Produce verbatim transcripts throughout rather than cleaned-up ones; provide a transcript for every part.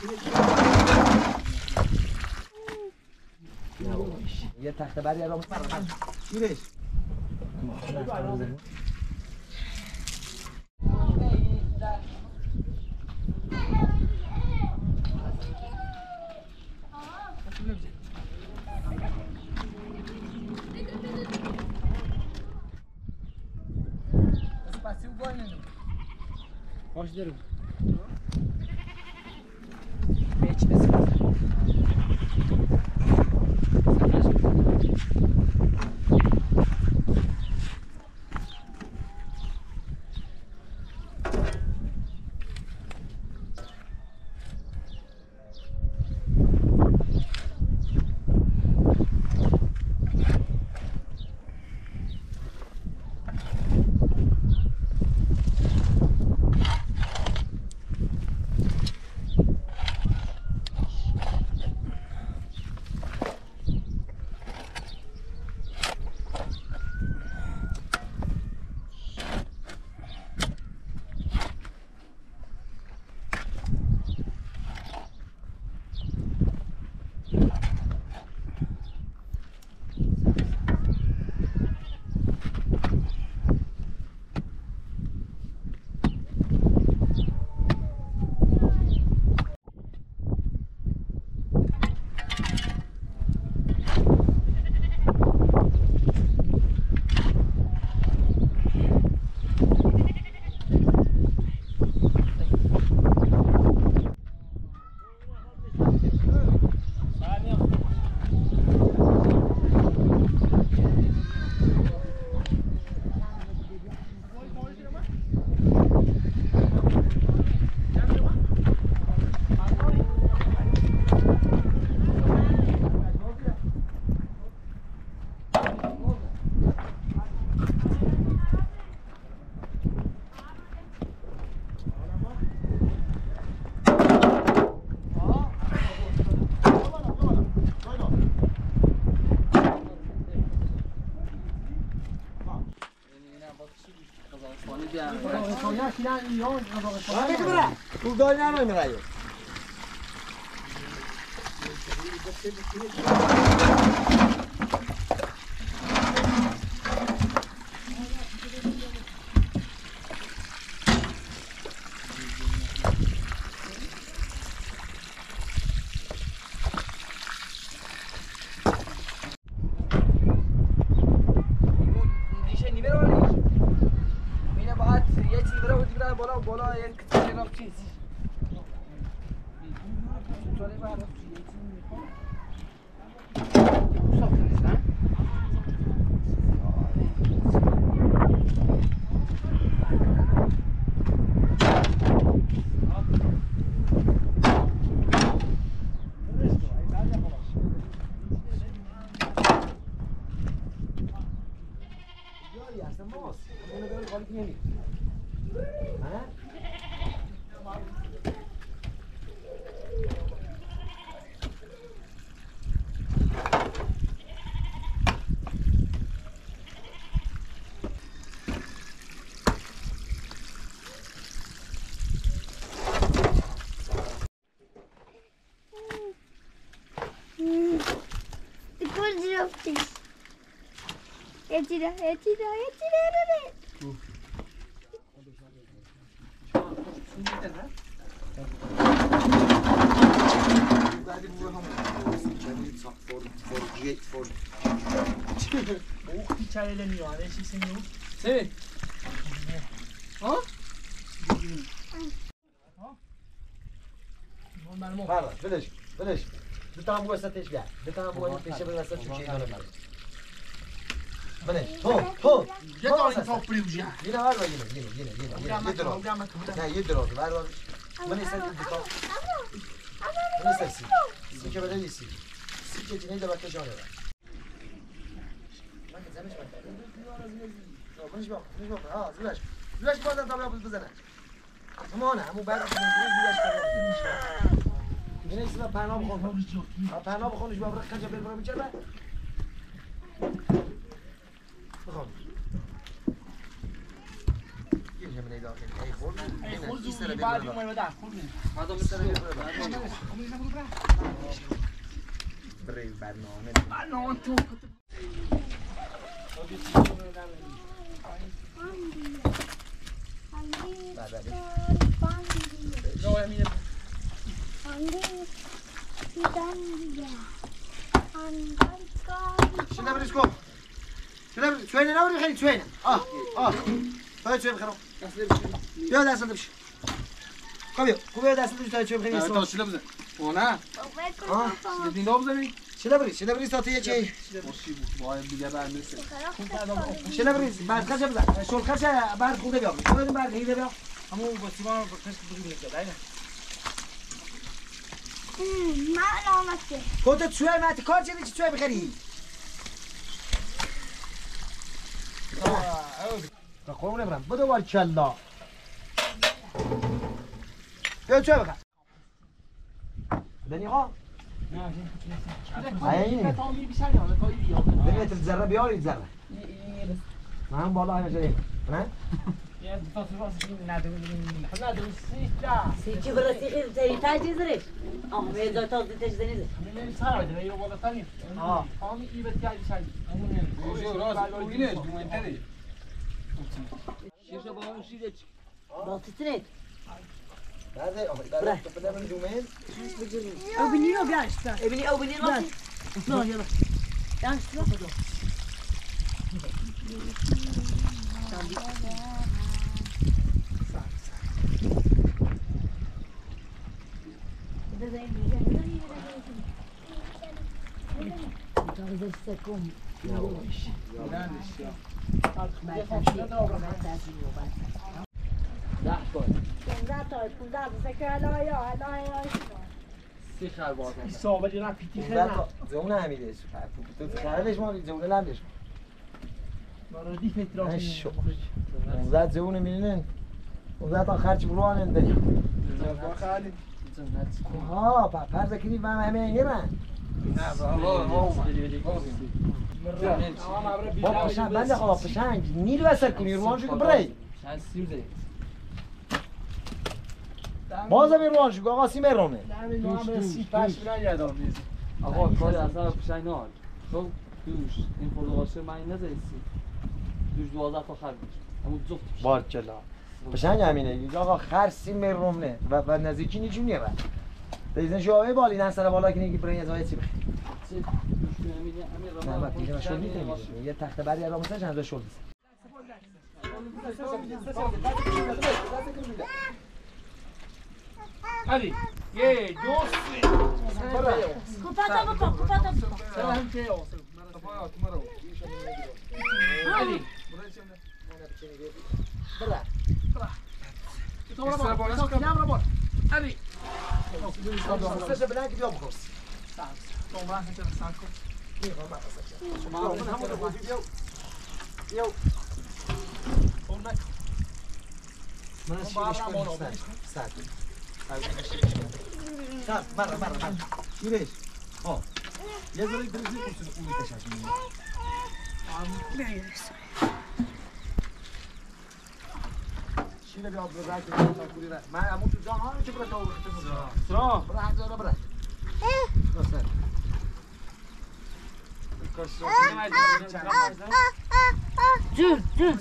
یه تخته بری الان چیرش Hoş derim. Beç mesela. Bulgari nereye mirayı? بالا یک تلگراف چیز سوالی بعد از چیزی میخوام ساختنش نه یاری هستم باز اونو داره خالی نمیاد Etira, etira, etira, etira. O hikayeleniyor hani şeysin yok. Evet. Ha? Pardon, بلش بلش دو تا هم وسطش بیاد دو تا هم وسطش به وسط چه چیزی داره بلش تو تو یه داری تو پریوجیا یه نوار بگیر یه یه یه یه درو نه یه درو بر بر من استاد دو تا من استاد سی سی که بده سی سی که دیگه دو تا جانه من زمینش من منش با منش با ها زلاش زلاش بازم تا بیا بزنه تمام همون بعد از اینجوری زلاش کنه این است ما پناه بخون ما پناه بخونش با برق کجا برم چرا بخون اینجا من ایدار کنیم ای خورد ای نه خود این سر زودی بیر بعد بره اومد بعد خود مادام سر بیر بره بره برنامه برنامه تو شنو بریش کن شنو بریش چوینه نبری خیلی چوینه آه آه باید چوین بخرم بیا دست بشه کام بیا خوب بیا دست بشه تا چوین بخریم تا شله بزن نه آه دینا بزنی شنو بریش شنو بریش تا تو یه چی باشی با دیگه برمیسه شنو بریش بعد خرچه بزن شل خرچه بعد خوده بیا خودت بعد هیده بیا همون با سیمان با کش بگیم که داینا من آمده خودت چوی ماتی کار چه چی چوی بخری تا قربون نبرم بدو بار کلا بیا چوی بخر دنی ها نه تا می بیشتر یا تا بیا دنی تر ذره بیارید ذره من بالا همه جایی نه یه تا تو راست این ندونیم ندونیم سیتا سیچی برسی خیلی تری تجهیز ریش آم ویزا تا تجهیز نیست من سر بده یا بالا تانی آه آمی ای بت کردی شاید همون جو راست بگینه دومنتری شیشه با اون شیده چی با تیترید بعد بعد بدم من دومین او بینی رو بیاشت ابینی او بینی راستی نه یلا بیاشت رو سی خربات حساب دینا پیتی خیلی زونه همیده تو خردش ما زونه لندش مرادی فکر نه شو اونزد زونه میلین اونزد تا خرچ بروانن داری خالی ها پرز کنی و همه اینگرن نه بابا با پشنگ بنده خدا پشنگ نیل وسر کنی روان شو که برای باز هم روان شو که آقا سی میرونه آقا کاری اصلا پشنگ نهاد تو دوش این پردوغاشه من نزدیسی دوش دوازده تا خر میشه همون جفت بارکلا پشنگ همینه آقا خر سی میرونه و و نزدیکی نیچون نیره دیزن شوهای بالی نه سر بالا کنی که برای از آیه چی بخیر نه بعد دیگه شل نیت نمیشه یه تخت بری را مثلا چند شل نیست علی یه دوست کوپاتا بکن کوپاتا بکن سلام که علی برا تو برو بالا تو برو بالا علی سه بلند که بیا بخورس تو برو هنچه سان کن من همون رو بودی بیو بیو اون نکن من از شیرش کنم سر سر برا برا برا شیرش ها یه ذره بریزی کنسون اونی تشش میمونه شیره بیا برو رای کنم کوری رای من همون تو جان ها چه برای تو سا برای هر جا برای راست جون جون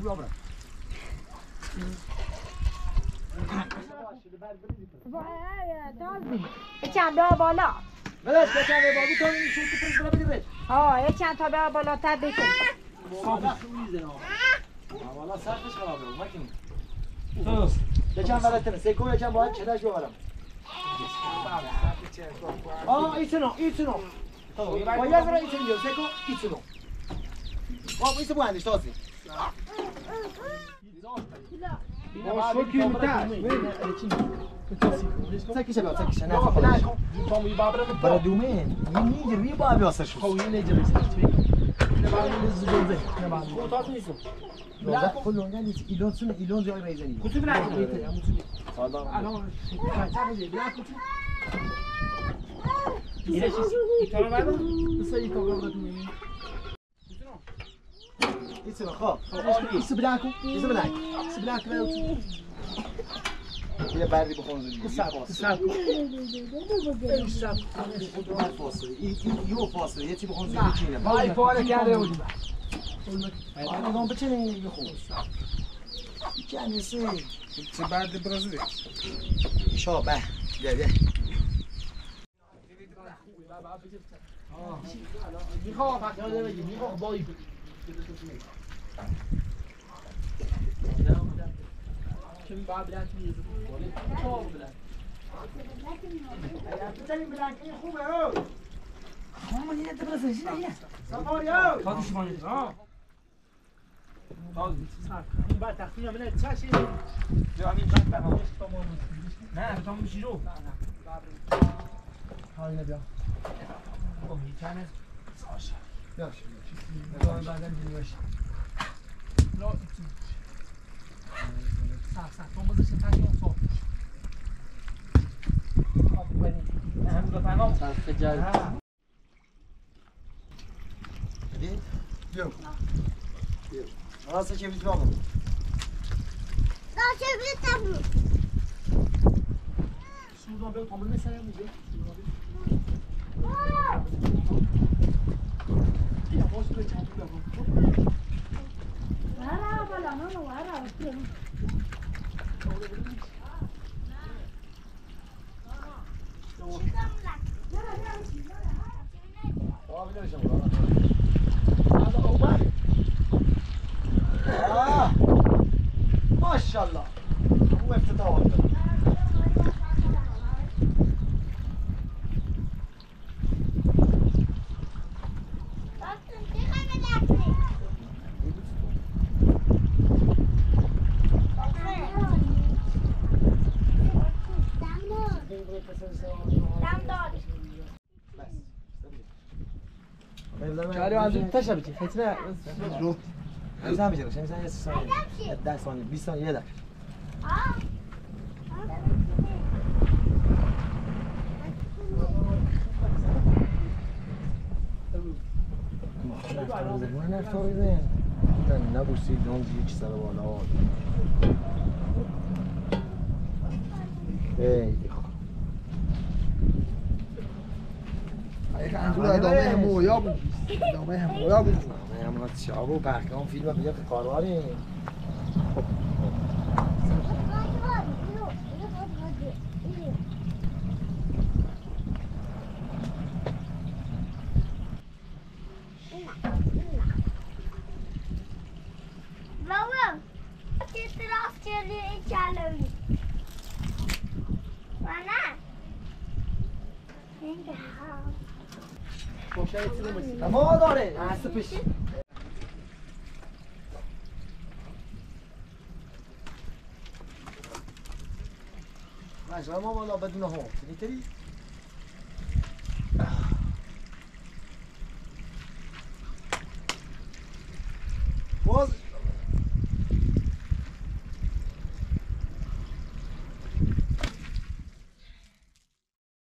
یه چند بیا بالا بلش بچن به بابی تو میشه که پرس برای بدی ها یه چند تا بیا بالاتر بکن والا سرش خرابه ما کنیم یکم ولتنه سیکو یکم باید چدش ببرم آه ایتونو ایتونو با یه ذره ایتونو بیار سیکو ایتونو آه ایتو بوندش تازی با شوکی متاش سکیشه بیار سکیشه نه خودش برای دومه یه نیجر ری با بیاسر شد لا كله يعني إيلون سنة إيلون زي ريزاني كنت بنعرف سلام الان اینا چیزی ایتارو بعد مثلا ایتارو بعد میبینی يصير خاب سبلاكو سبلاك سبلاك لا یه بردی بخون زندگی سبلاكو سبلاكو فاصله یه فاصله یه چی بخون زندگی چینه وای پاره کرده بودی نگام بچینه بخون کنیسی چه برد برازیل شابه بیا بیا میخوام فقط یاد بگی میخوام بایی Şimdi bana bilen kim yazdı? Çok bilen. بتنیم بلنکی خوبه او هم یه درس نه سفاری او Hadi şu bana ha. Al این بعد تخمین من چه چیزی؟ یا همین قد به همش تمام. نه تمام میشی رو. حال نبیا او میکنه. ساش. باش بعدن بعدن دیگه باش. لا صح صح تو مزش تاکون صوت. خب ببین. هم دو تمام. صرف جل بدید بیا بیا راسته چه بیت بابا راشه بیتم Şuradan böyle tamamını mesela mı diyor? Ya boş ver çabuk yap. ورا بالا ماما ورا آه ماشاءالله هو افتتاح Çare andı taş abi. Hetsine. رو مثلا میشه مثلا یه ثانیه ده ثانیه بیست ثانیه یه دقیقه من نفتاریدن نبوسید اون یک سر بالا خیلی خوب یک انجور ادامه همویا بود ادامه همویا بود من همون شعب و برکان فیلم رو بگه که کاروانی خب بابا چه طرف چلی چلوی وانا اینجا ما داره اسبش ماشي ما والله بدنا هون تري باز